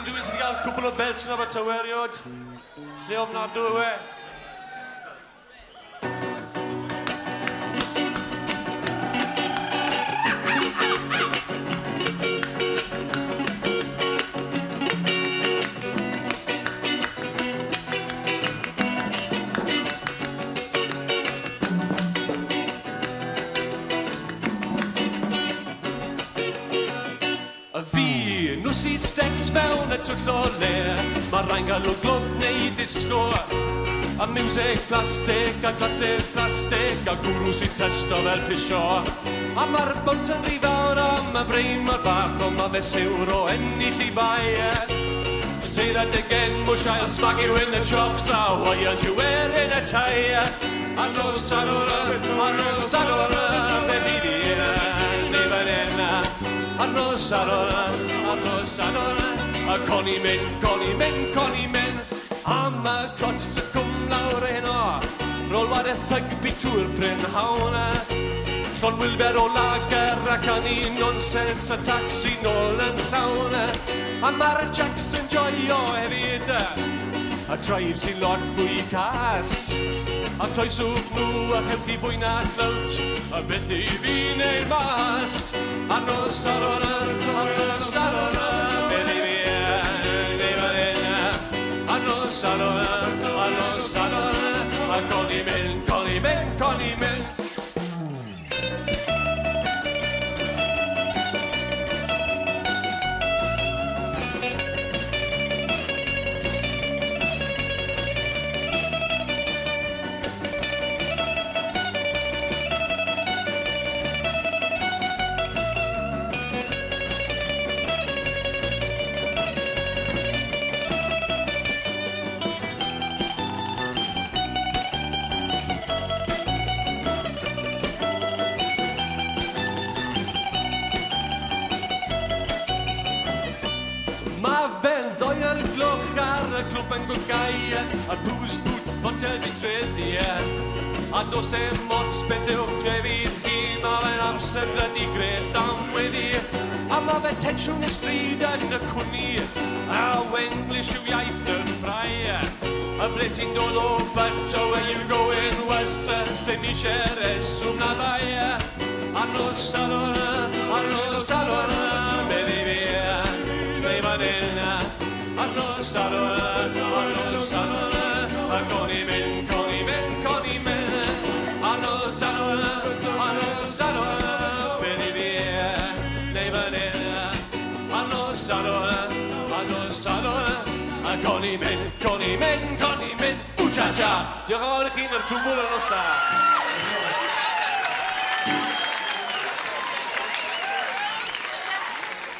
unrhyw un sydd wedi cael cwbl o belts yn Abertawe eriod. Lle ofnadw yw e. Fi, nhw sy'n stecs mewn y twll o le. Mae rhain gael o glwb neu disgo. A music plastic a glasses plastic a gwrw sy'n testo fel pisio. A mae'r bwnt yn rhy fawr am y brain mae'r fach ond mae fe siwr o ennill I bai. Say that again, mush I'll smack you in the chops. Why aren't you wearing a tie? I know Sadwrn, baby dear, never in. I know Sadwrn, a Connie men. Am y cots y cwm lawr heno, rôl war y thygbi tŵr Brynhawn. Llon Wilber o lager ac an I nonsens a taxi nôl yn llawn. A mae'r Jacks yn joio hefyd, a tribe sy'n lot fwy cas. A croeswch nhw a chewch I fwy na llwt, a beth I fi neud mas. A no Sadwrn, beth I fi neud fan hyn. A no Sadwrn, a Connie men. Mae fel ddoi'r gloch ar y clwb yn gwgau, a booze boot botel fi treddi. A dos dim ots beth yw'ch cefydd chi, mae fe'n amser blydi gred am wedi. A mae fe tensiwn y stryd yn y cwni, a Wenglish yw iaith y ffrai. A ble ti'n dod o Abertawe, where you going west, styn I reswm na ddau. A no Sadwrn, beth I fi. A no Sadwrn, a Connie men. A no Sadwrn, beth I fi neud fan hyn. A no Sadwrn, a Connie men. Ww cha cha! Diolch yn fawr I chi, mae'r cwbl yn os da.